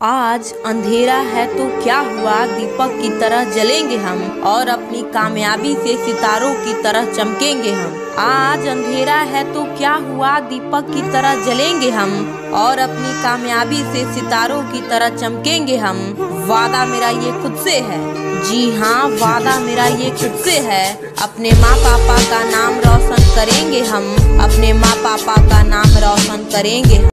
आज अंधेरा है तो क्या हुआ, दीपक की तरह जलेंगे हम और अपनी कामयाबी से सितारों की तरह चमकेंगे हम। आज अंधेरा है तो क्या हुआ, दीपक की तरह जलेंगे हम और अपनी कामयाबी से सितारों की तरह चमकेंगे हम। वादा मेरा ये खुद से है, जी हाँ वादा मेरा ये खुद से है। अपने माँ पापा का नाम रोशन करेंगे हम, अपने माँ पापा का नाम रोशन करेंगे हम।